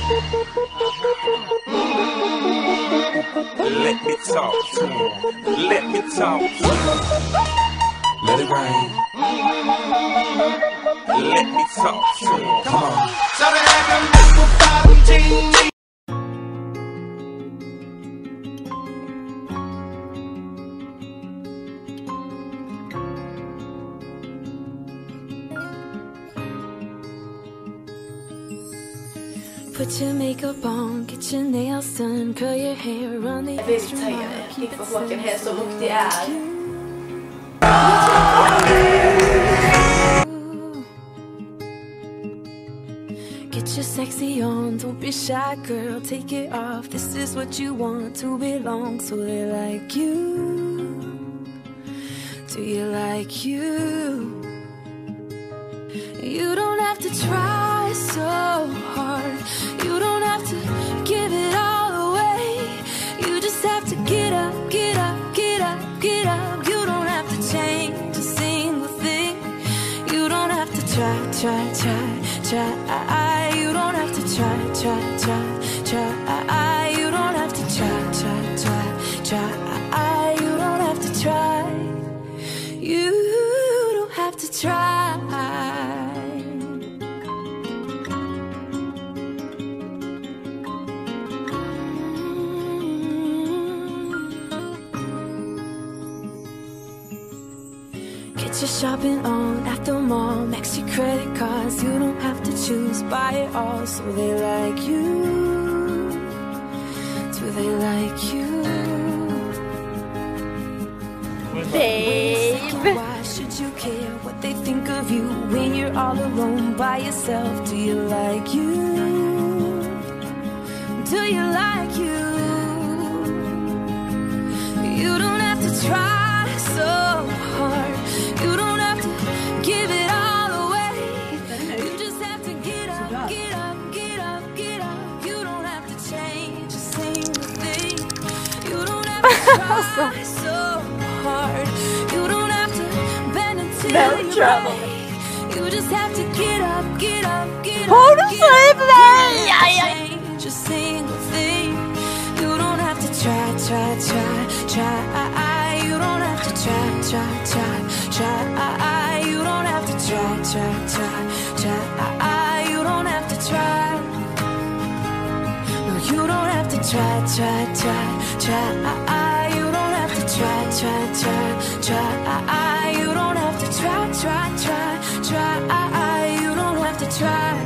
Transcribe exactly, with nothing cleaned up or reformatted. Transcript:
Let me talk to him. Let me talk to him. Let it rain. Let me talk to him. Come on. So they have them apple bottom jeans. Put your makeup on, get your nails done, curl your hair, run the extra mile, keep it fucking hair så luktig är. Get your sexy on, don't be shy girl, take it off. This is what you want to belong, so they like you. Do you like you? You don't have to try so hard. You don't have to give it all away. You just have to get up, get up, get up, get up. You don't have to change a single thing. You don't have to try, try, try, try. You don't have to try, try, try, try. You don't have to try, try, try, try. You don't have to try. You don't have to try. Get your shopping on at the mall, max your credit cards. You don't have to choose, buy it all, so they like you. Do they like you? Babe, why should you care what they think of you when you're all alone by yourself? Do you like you? Do you like you? You don't have to try so hard. You don't have to give it all away. You just have to get up, get up, get up, get up. You don't have to change a single thing. You don't have to try so hard. You don't have to bend until no you trouble. break. You just have to get up, get up, get up. Hold on, get up, baby. get up, change a single thing. You don't have to try, try, try, try. You don't have to try, try, try, try. You don't have to try, try, try, try. You don't have to try. No, you don't have to try, try, try, try. You don't have to try, try, try, try. You don't have to try, try, try, try. You don't have to try.